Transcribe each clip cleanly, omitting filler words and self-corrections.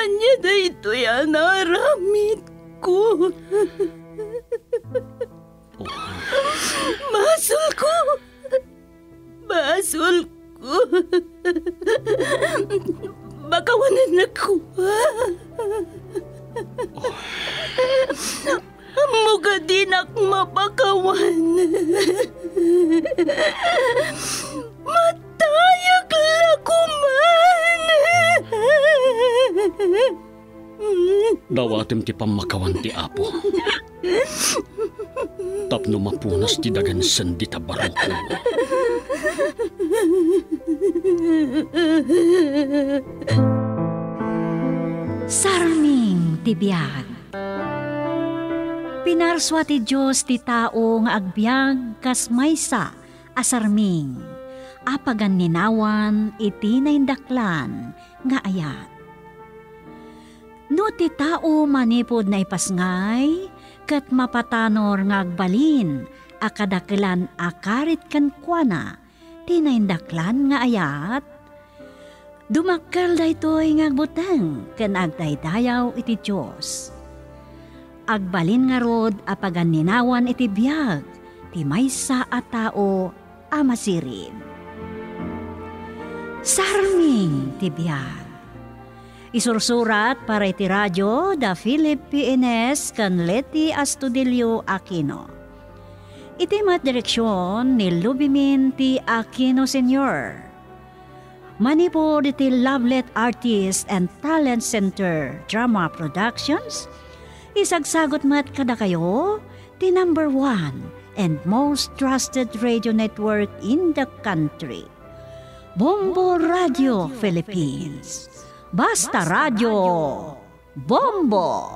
Anya na ito yan naramit ko. Basol ko. Basol ko. Bakawanan ako. Muga din ak mapakawan. Matayag lakuman. Dawatim ti pamakawan ti Apo. Tapno mapunas ti dagan sandi tabarang ko. Sarming ti biyag. Pinarswa ti Diyos ti tao nga agbyag kas maysa asarming. Apagan ninawan iti naindaklan nga ayat. No ti tao manipod na ipasngay, kat mapatanor nga agbalin, akadakilan akarit kan kuana, ti naindaklan nga ayat. Dumakkel daytoy nga agbuteng, ken agdaydayaw iti Diyos. Agbalin nga rod apagan ninawan iti biyag, ti maysa a tao amasirin. Sarming ti biyag. Isursurat para iti radyo da Philip P.N.S. kan Leti Astudillo Aquino. Iti mat direksyon ni Lubimin T. Aquino Sr. Manipod iti Lovelet Artist and Talent Center Drama Productions. Isagsagot mat kada kayo ti number 1 and most trusted radio network in the country. Bombo Radio Philippines. Basta Radio Bombo!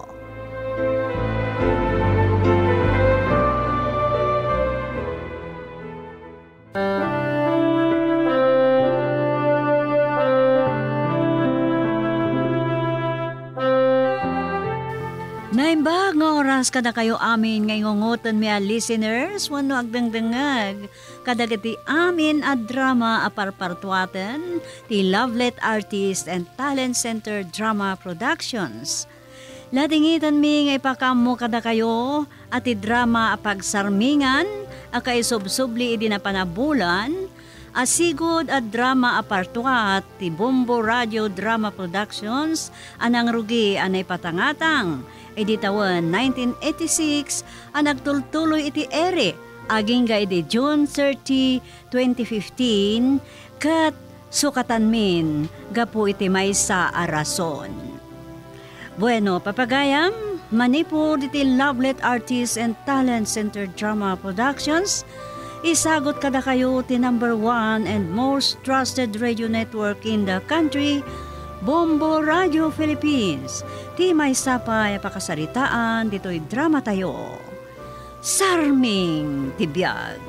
Naimbag nga oras kada kayo amin ngay ngungutan mi a listeners wano agdangdangag kadagiti amin a drama a parpartuaten ti Lovelet Artist and Talent Center Drama Productions. Ladingitan mi ngay pakamo kada kayo at ti drama a pagsarmingan a kaisubsubli idi na panabulan asigod a drama a partuat ti Bombo Radio Drama Productions anang rugi anay patangatang iti taon 1986 ang nagtultuloy iti ere aging ga iti June 30, 2015 kat sukatan min gapu iti maysa a rason. Bueno, papagayam, manipod iti Lovelet Artist and Talent Center Drama Productions, isagot kada kayo ti number 1 and most trusted radio network in the country, Bombo Radio Philippines. Ti may sapay pakasaritaan dito'y drama tayo. Sarming Tibiyag.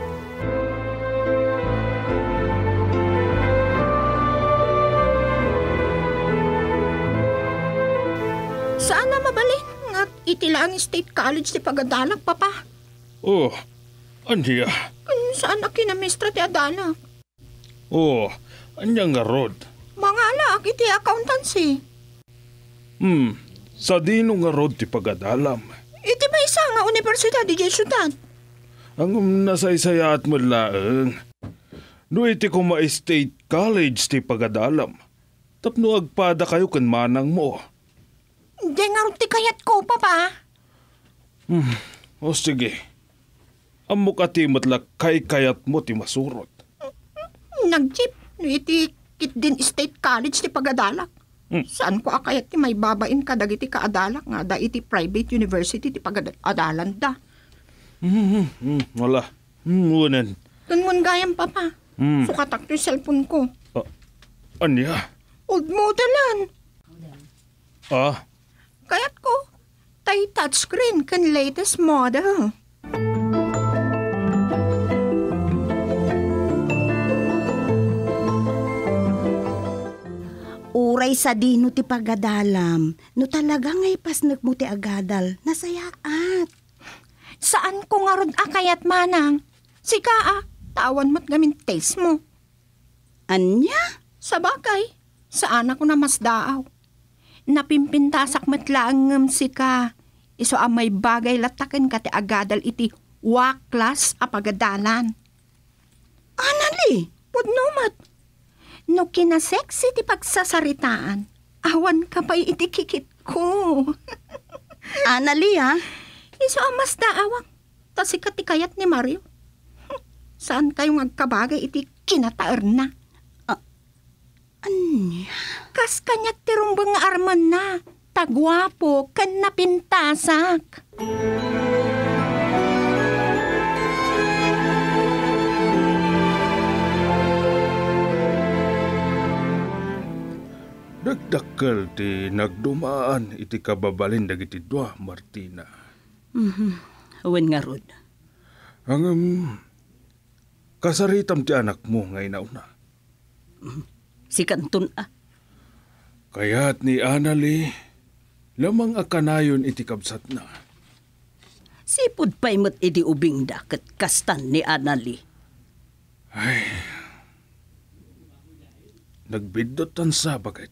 Saan na mabalin? At itila ang State College ti Pagadalag, Papa. Oh, anya? Saan na kinamistra ti Adalag? Oh, anya nga rod? Mangalak iti accountancy. Sa dino nga rod ti Pagadalam. Iti ba isa nga universidad di Jesudan? Ang nasaysayat mo laeng. No iti ko ma-State College ti Pagadalam. Tapno agpada kayo kan manang mo. Di nga rod ti kayat ko, Papa. O sige. Amok ati matla kay kayat mo ti masurot. Nag-jeep. No iti kit din State College ti Pagadalag. Saan ko akayat ti may babain ka dagiti kaadalak nga da iti private university ti Pagadalan da. Wala. Unan. Tunmun gayam, Papa. Sukatak to yung cellphone ko. Anya? Old modelan. Kayat ko, tay touchscreen kan latest model. Uray sa dino ti Pagadalam, no talaga ngay pasnag mo ti agadal, nasayaat. Saan ko nga rod akayat manang? Sika tawan mo't gamin taste mo. Anya? Sa bagay, saan ako na mas daaw. napimpintasak matlaang si ka. Iso ang may bagay lataken ka ti agadal iti waklas a pagadalan. Anali, Pudnumat, no kinasexy ti pagsasaritaan, awan ka pa'y iti kikit ko. Anali ha? Iso ang mas daawang, tasikat ti kayat ni Mario. Saan kayong agkabagay iti kinataer na? Anya? Kas kanyat ti rumbang nga arman na, tagwapo kan napintasak. Nagdakkel ti nagdumaan iti kababalin dagiti dua, Martina. Wen nga rod. Ang kasaritam ti anak mo ngay nauna. Si Kanton Kaya't ni Anali, lamang akanayon iti kabsat na. Sipod pa'y mo't iti ubing daket kastan ni Anali. Nagbidot tan sa bagay.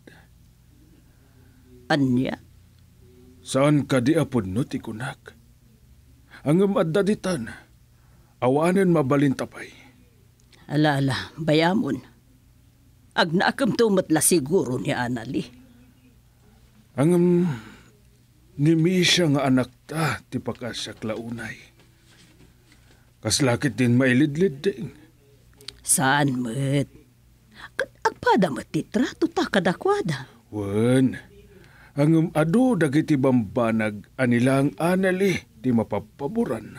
Anya? Saan ka di apod no ti kunak? Ang addaditan, awanen mabalintapay. Alala, bayamon. Agnaakam tumatla siguro ni Anali. Ang ni Misha nga anak ta, ti pakasyak launay. Kaslakit din mailidlid ding. Saan mo't? Agpada mo't titrato ta kadakwada. Wen, ang ado dagiti bambanag anilang Anali ti mapapaboran.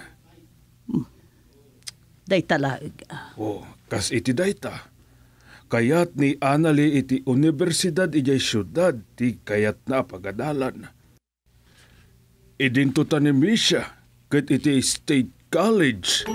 Day talaag. O, kas iti dayta. Kayat ni Anali iti universidad ijay syudad ti kayat na pagadalan. Idintutan ni Misha ket iti State College.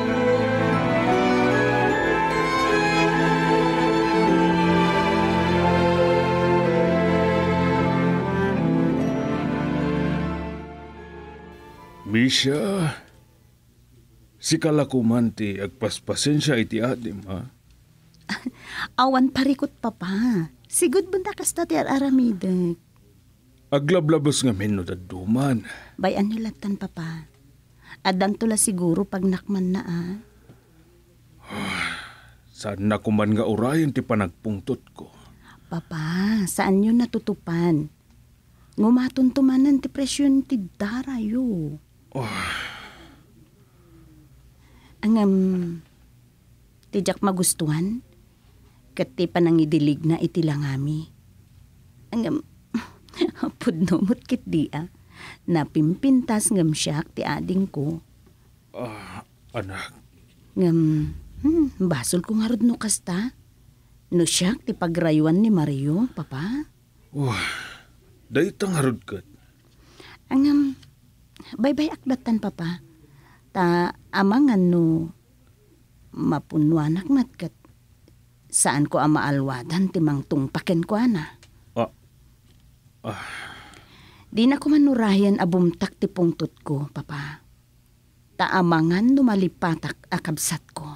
Misha, si kalakuman ti agpaspasensya iti adim, ha? Awan parikot papa. Sigud banda kasta ti aramidek. Aglablabos nga men no daduman. Bayan nilatan papa. Adan tula siguro pag nakman na Saan na kuman nga urayan ti panagpungtot ko? Papa, saan yun natutupan? Ngumatuntumanan ti presyon ti darayo. Tijak magustuhan? Kat ti panangidilig na iti langami. Pudnomot kit di napimpintas ngam siyak ti ading ko. Anak. Basol ko nga rod no kasta. No siyak ti pagrayuan ni Mario, papa. Daytang harod kat. Bye-bye akdatan, papa. Ta amangan no mapunwanak kat saan ko amaalwadan ti mangtung paken ko ana. Di na ko manurayan abumtak ti pungtot ko, papa. Ta amangan no malipatak akabsat ko.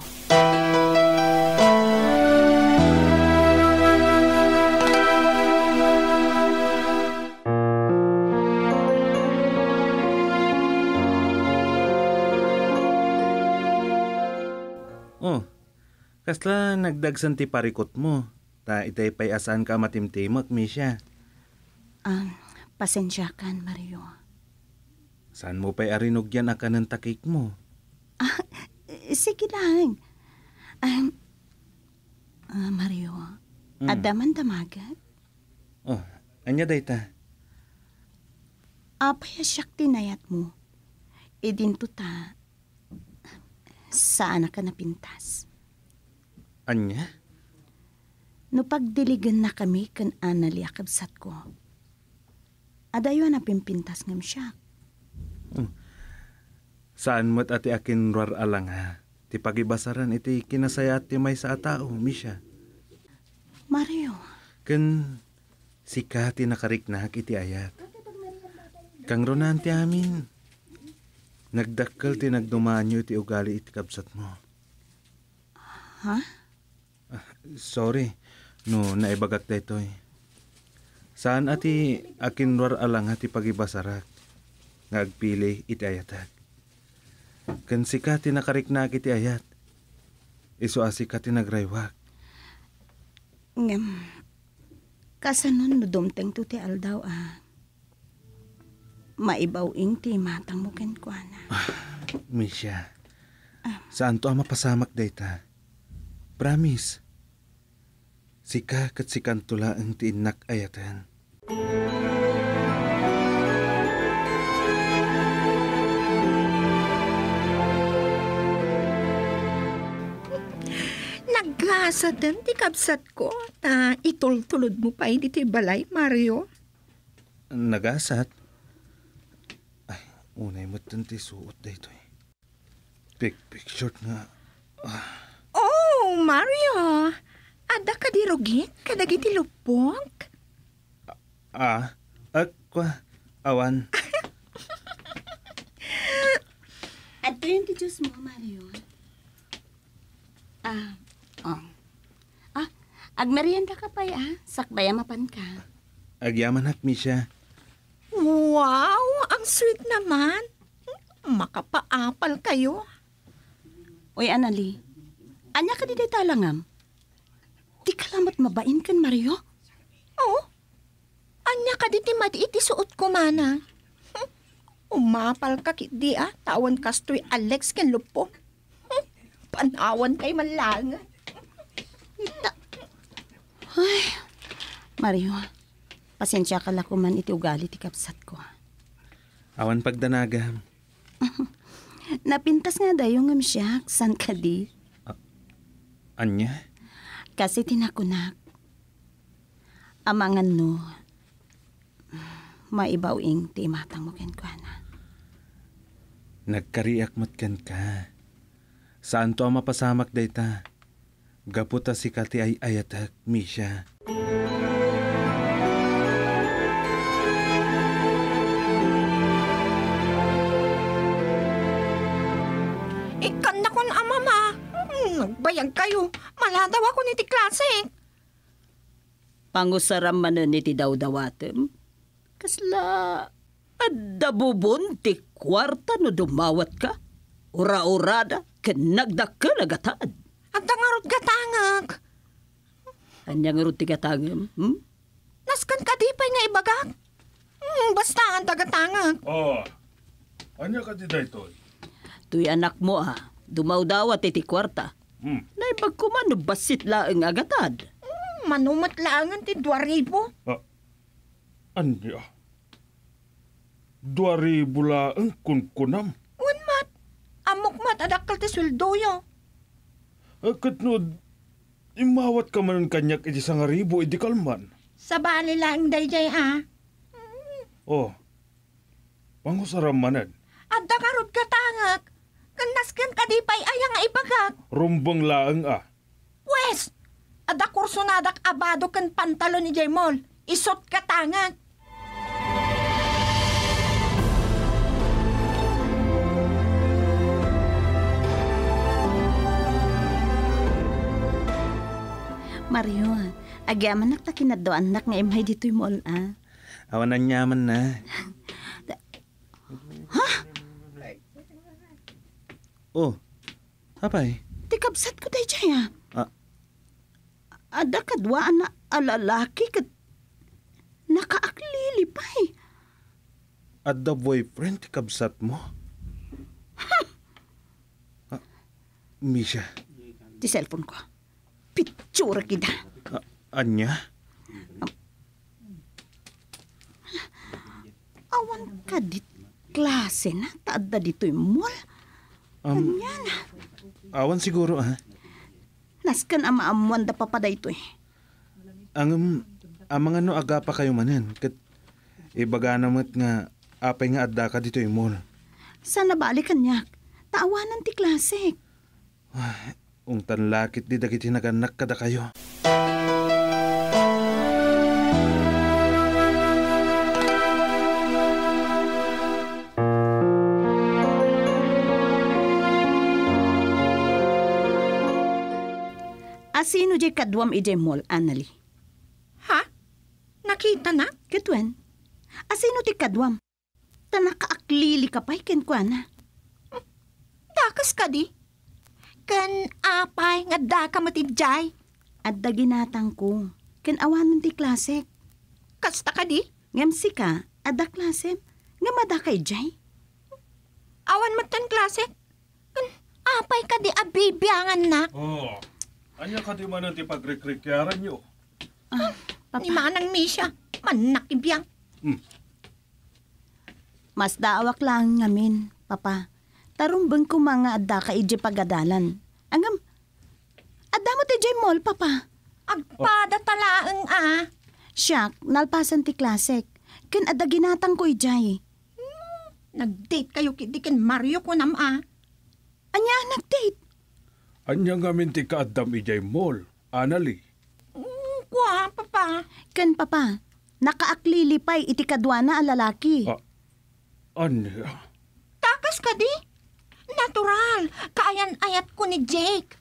Kasla nagdagsan ti parikot mo. Ta itay pay asaan ka matimtimok, Misha. Pasensya kan, Mario. Saan mo pa'y arinugyan aka ng takik mo? Sige lang. Mario, adaman damagat? Anya dayta? Apaya siyak tinayat mo. Idinto ta. Saan ka napintas? Anya? No pagdiligan na kami kan Anali akabsat ko. Adayo na pimpintas ngam siya. Saan mo't ati akin rar alang ha? Ti pagibasaran iti kinasaya ti may sa tao, Misha. Mario. Ken sika ti nakariknak iti ayat. Kang ronan ti amin. Nagdakkel ti nagdumanyo iti ugali iti kabsat mo. Ha? Sorry, no naibagak daytoy. Saan ati akinwar alang ati pagibasarak, nga agpili iti ayatag. Kan sika tinakariknak iti ayat, iso asika tinagraywak. Ngam, kasanon no dumteng to ti aldaw maibaw ing ti matang mo ken kuana. Misha, saan to ang mapasamak dayta? Promise. Sika kat sikan tula ang tiinak ayatan. Nagasa din ti kabsat ko na itultulod mo pa hindi ti balay, Mario. Nagasat? Ay, unay mo ti suot dayto eh. Picture nga. Oh, Mario! Ada ka di rugit? Kadagiti lupok? Akwa, awan. At yung ti Diyos mo, Mario. Agmerienda ka pa sakbaya mapan ka. Agyaman hak, Misha. Wow! Ang sweet naman. Makapaapal kayo. Uy, Anali, anya ka di day talangam? Di kalamat mabain kan, Mario? Oh, anya ka di timati iti suot ko mana. Umapal ka di tawan kastoy Alex ken lupo. Panawan kay malangan. Ay, Mario, pasensya ka lakuman iti ugali ti kapsat ko. Awan pagdanagam. Napintas nga dayong siya, san ka di? Anya? Kasi tinakunak. Amangan no, maibaw ing ti matang mo ken kuana. Nagkariak matkan ka. Saan to ang mapasamak dayta? Gaputa si kati ay ayatak, Misha. Ikan na kon amama. Nagbayag kayo. Maladaw ako niti klase. Pangusaram manen iti dawdawatem. Kasla, adabubon ti kwarta no dumawat ka. Ura-urada, nagdakkel agatad. At dangarot gatangag. Anya nga ti gatangem, Naskan ka di pa'y nga ibagak. Basta ang dagatangag. Anya ka di daytoy? Tuy anak mo dumawdawat iti kwarta. Naibag ko man, basit laeng agatad. Manumat laangan ti 2,000. Anya? 2,000 laang kunkunam. Unmat. Amok adakkel ti sweldo. Katnod, imawat ka man kanyak iti 1,000 iti kalman. Sa bali lang dayjay Pangusaram manan. At dangarot gatangag. Kanaskan ka di pa'y ayang nga ibagak. Rumbang laang Wes! Ada kursunadak abado kan pantalon ni Jaymol. Isot katangag. Mario, agyaman nak takinado anak nga imhay dito'y mall Awan ang nyaman na. Oh, apay? Ti kapsat ko day jaya. Ada kadwa na alalaki kat nakaaklili pa'y. At the boyfriend ti kabsat mo? Misha. Ti cellphone ko. Pitsura kita. Anya? Awan ka dit klase na taadda dito'y mall. Anya na. Awan siguro Naskan amaamuan da papaday ito Ang mga no aga pa kayo manen. Kat ibaga namat nga apay nga adda ka dito yung mall. Sana balikan niya. Taawanan ti klase. Ung tanlakit di dagiti naganak kada kayo. Asino jay kadwam ijay mall, Anali? Ha? nakita na? Katwen, asino ti kadwam? Tanakaaklili ka pa'y ken kwa na. Dakas ka di. Kan apay nga da ka matidjay. At daginatang ko, ken awanon ti klasek. Kasta ka di. Ngam sika, adda klasem, nga mada kay jay. Awan mo tan klase. Kan apay ka di abibiyangan na. Oh, anya ka di man ang tipagrikrikyaran nyo. Papa, Ni manang Misha. Manakibiyang. mas daawak lang ngamin, papa. Tarumbang ko mga adda ka ije pagadalan. Angam, adda mo ti jay mall, papa. Agpada talaang Siyak, nalpasan ti klasek. Ken adda ginatang ko ijay. Nag-date kayo kidikin Mario ko nam Anya nag-date? Anya nga min ti kaadam ijay mall, Anali. Kwa, papa. Ken papa, nakaaklilipay iti kadwa na a lalaki. Anya? Takas ka di. Natural. Kaayan-ayat ko ni Jake.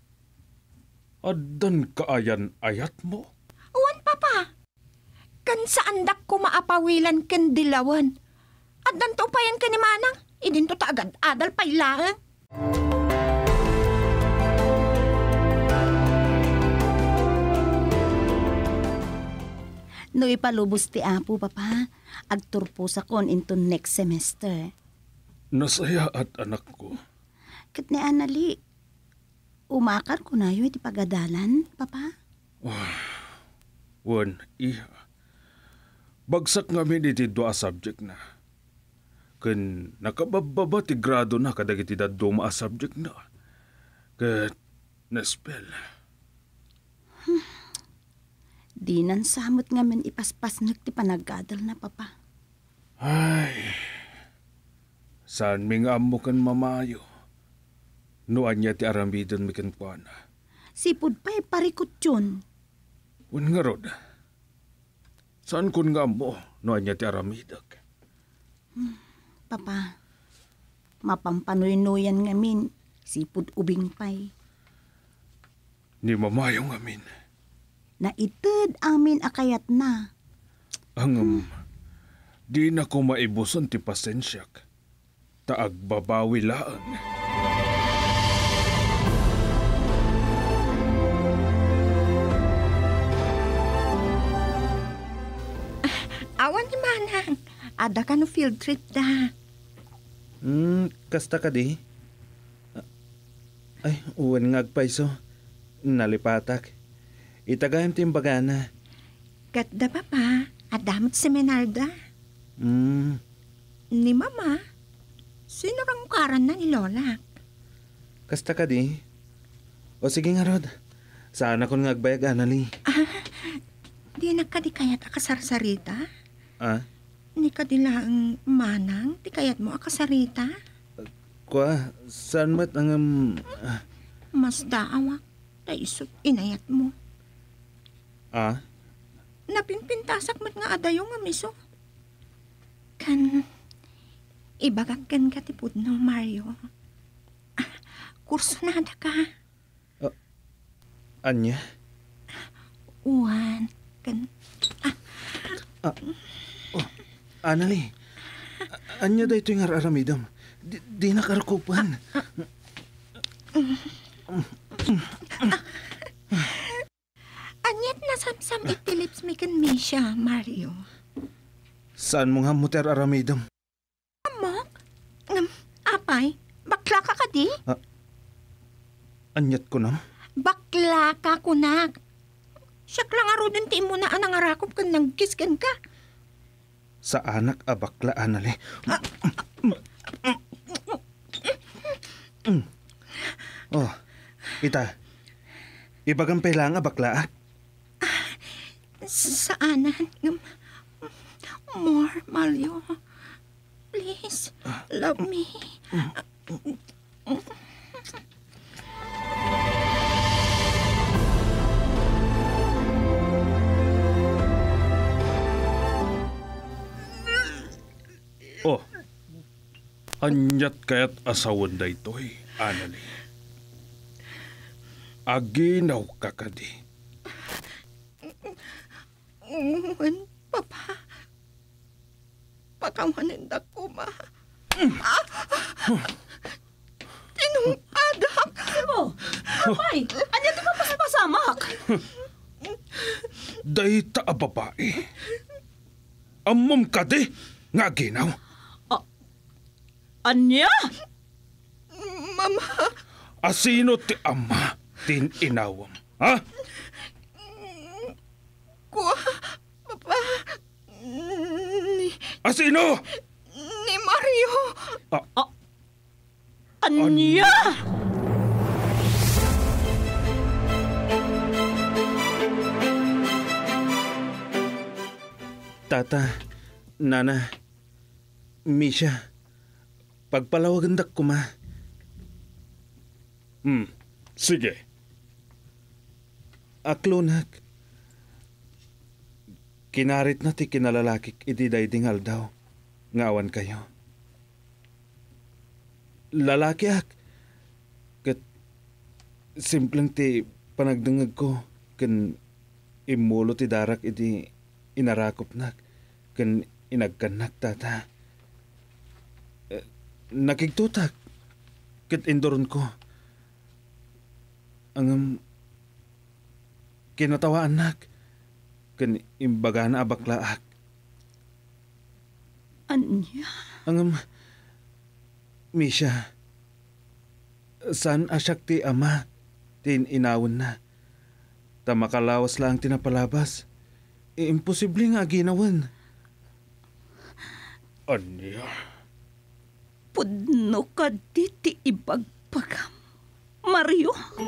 Addan kaayan ayat mo? Uwan, papa. Kan saandak ko maapawilan ken dilawan. At danto pa yan ka ni manang. Idinto ta agad adal pailaan. No ipalubos ti apo, papa. Agturpo sa kon into next semester. Nasaya at anak ko. Kat ni Anali, umakar ko na yun iti pagadalan, papa. Wan, iha. Bagsak nga min iti dua subject na. Ken nakabababa ti grado na kadagiti daddo maa subject na. Ket na-spell. Di nan samot nga men ipaspas ti panagadal na, papa. Ay, saan mi nga amo kan mamayo? Noan niya ti aramidon mi kan kuana. Sipod pa'y parikot yun. Wan nga rod. Saan kun nga amo? Noan niya ti aramidag. Papa, mapampanoy-noyan ngamin. Sipod ubing pa'y. Ni mamayo nga min. Naited amin akayat na. Ang di na ko maibuson ti pasensyak. Taag babawi laan. Awan ni manang. Ada ka no field trip da. Kasta ka di? Ay, uwan nga agpaiso. Nalipatak. Itagayam timbagana. Kat da papa. Adamot seminar da. Ni mama. Sinurangkaran na ni Lola. Kasta ka di? O sige nga rod. Saan ako nga agbayag, Anali? Di nagkadikayat akasarsarita? Ni kadilaang manang, di kayat mo akasarita? Kwa, saan mat ang... Mas daawak, taisot inayat mo. Napimpintasak mat nga adayong nga miso. Kan, ibagagkan ka tipod no, Mario. Kurso na ada ka. Anya? Uwan, kan... Anali, anya da ito yung aramidam. Di nakarakupan. Anyat na samsam itilips mi kan Misha, Mario. Saan mo nga muter aramidam? Amok? Apay, bakla ka ka di? Anyat ko nam? Bakla ka kunak. Siyak lang aro din ti mo na ang nangarakop kan nagkiskan ka. Sa anak abakla, Anali. Oh, ita. Ibagang pailang abakla. Saanan? More, Mario. Please, love me. Oh, anyat kayat asawan da ito'y, Anali. Aginaw ka ka di. pakawanin da kuma. Tinungadak. Oh, apay, anya ti papasamak? Dayta a babae. Amom ka di, nga ginaw. Anya? Mama, Asino ti ama tin inawam, ha? kuha, papa, Asino? ni Mario. Anya? Tata, Nana, Misha, pagpalawagan dak kuma. Sige. Aklonak, kinarit na ti kinalalakik iti daydingal daw, ngawan kayo. Lalaki ak, kat simpleng ti panagdangag ko, kan imulo ti darak iti inarakop nak, kan inagkanak tata. Nakigtutak, kat indoron ko. Ang kinatawaan nak, kan imbaga na abaklaak. Anya? Ang Misha, saan asyak ti ama, tin inawon na. Tamakalawas lang tinapalabas. Imposible nga ginawan. Anya? Pudno ka di ti ibagpagam. Mario?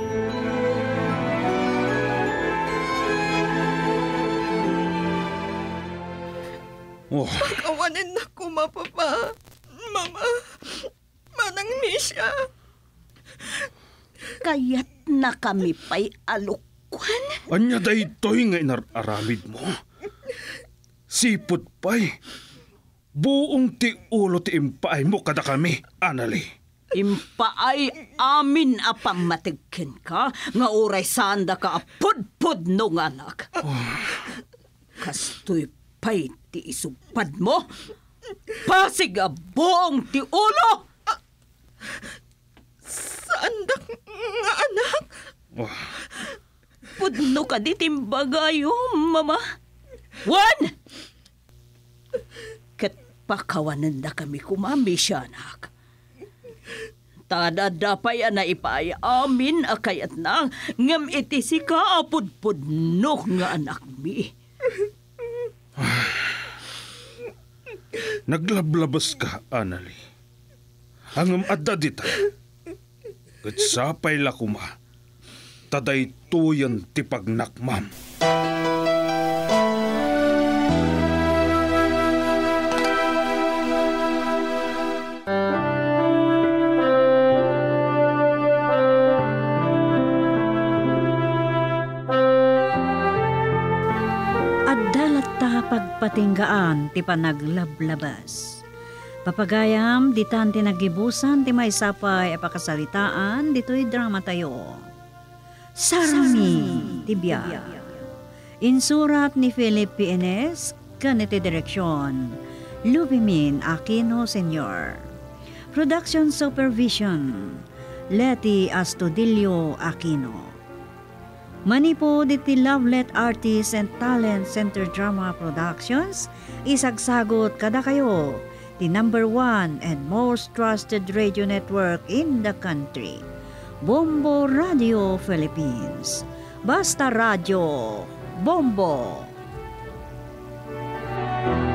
Oh, Pakawanin na kuma, papa. Mama, manang Misha. Kaya't na kami pa'y alukwan. anya daytoy nga inararamid mo. Sipot pa'y. Buong ti ulo ti impaay mo kada kami, Anali. Impaay amin apamatigkin ka, nga uray sanda ka apudpud nung anak. Kastoy pa'y ti isupad mo. Pasig a buong ti ulo. Sandak nga anak. Pudno ka di timbagayo, mama. One! Kat pakawanan na kami kumami siya, anak. Tadadapay na ipay amin akayat na ngam iti si kaapudpudno nga anak mi. Naglablabas ka, Anali. Hangam adda dita. Kat sapay lakuma. Taday tuyan ti pagnakmam. Pagpatinggaan ti panaglablabas. Papagayam ditan ti nagibusan ti may sapay apakasalitaan dito'y drama tayo. Sarami ti biyak. Insurat ni Philip P. Enes, kaniti direksyon. Lubimin Aquino Sr. Production Supervision, Leti Astudillo Aquino. Manipo diti Lovelet Artists and Talent Center Drama Productions, isagsagot kada kayo, the #1 and most trusted radio network in the country, Bombo Radio Philippines. Basta Radio, Bombo!